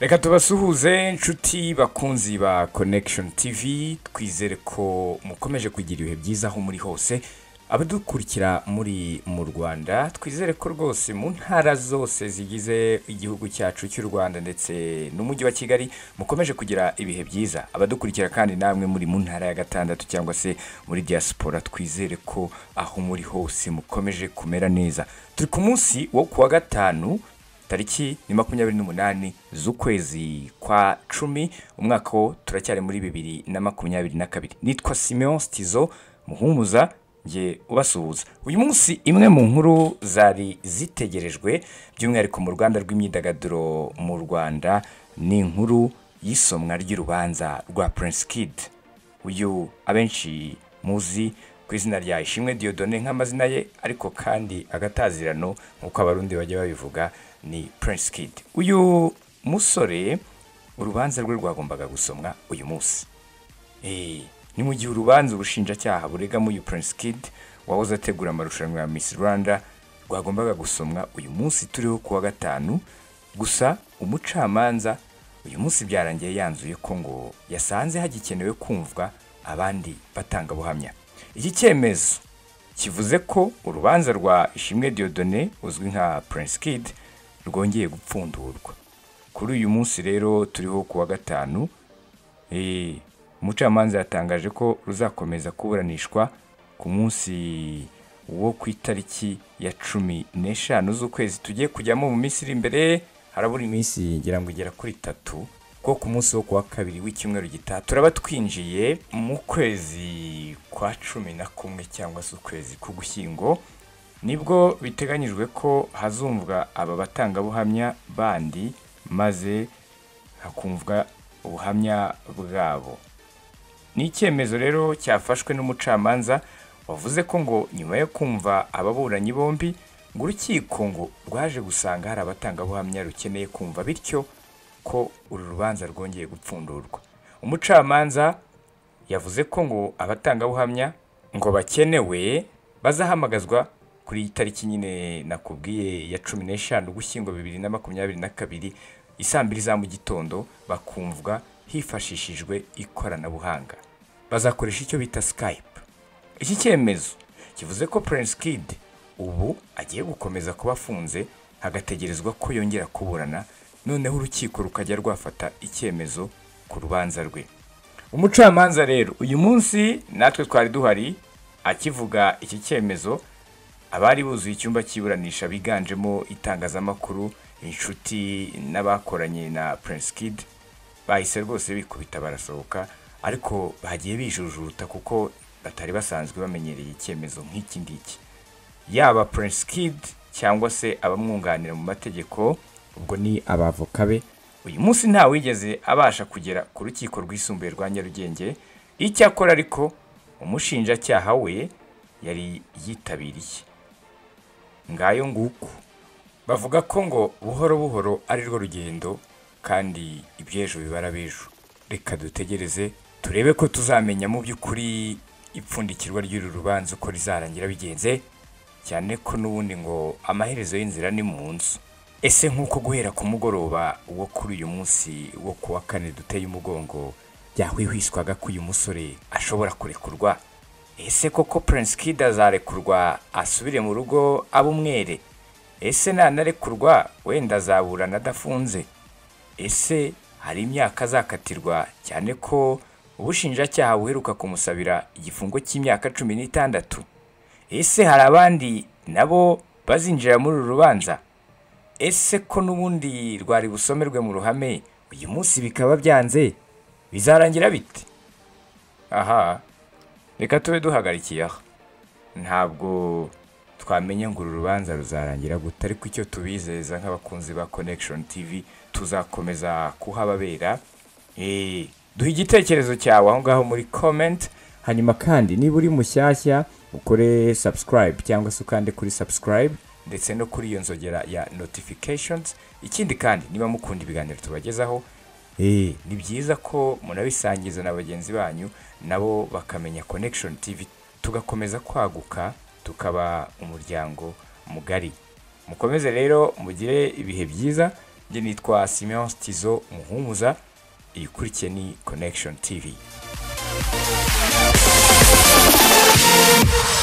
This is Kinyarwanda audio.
Reka tubasuhuze inshuti bakunzi ba Connection TV, twizere ko mukomeje kugira ibihe byiza aho muri hose. Abadukurikira muri mu Rwanda, twizere ko rwose mu ntara zose zigize igihugu cyacu cy'u Rwanda ndetse n'umujyi wa Kigali mukomeje kugira ibihe byiza. Abadukurikira kandi namwe muri mu ntara ya gatandatu cyangwa se muri diaspora, twizere ko aho muri hose mukomeje kumera neza. Turi ku munsi wo kuwa gatanu, tariki ni 28 z'ukwezi kwa 10 umwaka wo turacyari muri 2022. Nitwa Simeon Stizo Muhumuza nge ubasuhuza. Uyu munsi imwe mu nkuru zari zitegerejwe by'umwihariko mu Rwanda rw'imyidagaduro mu Rwanda ni inkuru y'isomwa ry'urubanza rwa Prince Kid. Uyu abenshi muzi ku izina rya Ishimwe Diodone nk'amazina ye, ariko kandi agatazirano nk'uko abarundi bajya babivuga ni Prince Kid. Uyu musore urubanza rwe rwagombaga gusomwa uyu munsi. Ni mu gihe urubanza ubushinjacyaha buregamo uyu Prince Kid wahoze ategura amarushanwa ya Miss Rwanda rwagombaga gusomwa uyu munsi turiho kuwa gatanu. Gusa umucamanza uyu munsi byarangiye yanzuye ko ngo yasanze hagikenewe kumvwa abandi batanga buhamya. Iki cyemezo kivuze ko urubanza rwa Ishimwe Diodone uzwi nka Prince Kid rwongeye gupfundurwa. Kuri uyu munsi rero turiho kuwa gatanu, umucamanza yatangaje ko ruzakomeza kuburanishwa ku munsi wo ku itariki ya 15 z'ukwezi tugiye kujyamo mu minsi iri imbere. Harabura iminsi ngira ngo igera kuri 3 ko ku munsi wo kuwa kabiri w'icyumweru gitaha turaba twinjiye mu kwezi kwa 11 cyangwa se ukwezi k'Ugushyingo, nibwo biteganyijwe ko hazumvwa aba batangabuhamya bandi maze hakumvwa ubuhamya bwabo. Ni icyemezo rero cyafashwe n'umucamanza wavuze ko ngo nyuma yo kumva ababuranyi bombi ngo urukiko ngo rwaje gusanga hari abatangabuhamya rukeneye kumva, bityo ko uru rubanza rwongeye gupfundurwa. Umucamanza yavuze ko ngo abatangabuhamya ngo bakenewe bazahamagazwa kuri tariki nyine nakubwiye ya 15 Ugushyingo 2022 isaa 2 za mu gitondo, bakumvwa hifashishijwe ikoranabuhanga. Bazakoresha icyo bita Skype. Iki cyemezo kivuze ko Prince Kid ubu agiye gukomeza kuba afunze hagategerezwa ko yongera kuburana, noneho urukiko rukajya rwafata icyemezo ku rubanza rwe. Umucamanza rero uyu munsi natwe twari duhari akivuga iki cyemezo. Abari buzuye icyumba cy'iburanisha biganjemo itangazamakuru, inshuti n'abakoranye na Prince Kid bahise rwose bikubita barasohoka, ariko bagiye bijujuruta kuko batari basanzwe bamenyereye icyemezo nk'iki ngiki. Yaba Prince Kid cyangwa se abamwunganira mu mategeko, ubwo ni abavoka be, uyu munsi nta wigeze abasha kugera ku rukiko rwisumbuye rwa Nyarugenge. Icyakora ariko umushinjacyaha we yari yitabiriye. Ngayo nguko bavuga ko ngo buhoro buhoro ari rwo rugendo kandi ibyejo bibara bejo. Reka dutegereze turebe ko tuzamenya mu by'ukuri ipfundikirwa ry'uru rubanza uko rizarangira bigenze, cyane ko n'ubundi ngo amaherezo y'inzira ni mu nzu. Ese nk'uko guhera ku mugoroba wo kuri uyu munsi wo kuwa 4 duteye umugongo byahwihwiswaga ko uyu musore ashobora kurekurwa, ese koko Prince Kid azarekurwa asubire mu rugo abumwere? Ese nanarekurwa wenda azaburana adafunze? Ese hari imyaka azakatirwa, cyane ko ubushinjacyaha buheruka kumusabira igifungo cy'imyaka 16? Ese hari abandi nabo bazinjira muri uru rubanza? Ese ko n'ubundi rwari busomerwe mu ruhame uyu munsi bikaba byanze, bizarangira bite? Aha, reka tube duhagarikiye aha. Ntabwo twamenye ngo uru rubanza ruzarangira gute, ariko icyo tubizeza nk'abakunzi ba Connection TV tuzakomeza kuhababera. Duha igitekerezo cyawe aho ngaho muri comment, hanyuma kandi niba uri mushyashya ukore subscribe cyangwa se ukande kuri subscribe ndetse no kuri iyo nzogera ya notifications. Ikindi kandi niba mukunda ibiganiro tubagezaho, ni byiza ko munabisangiza na bagenzi banyu nabo bakamenya Connection TV, tugakomeza kwaguka tukaba umuryango mugari. Mukomeze rero mugire ibihe byiza. njye nitwa Simeon Tizo Muhumuza, ikurikiye ni Connection TV.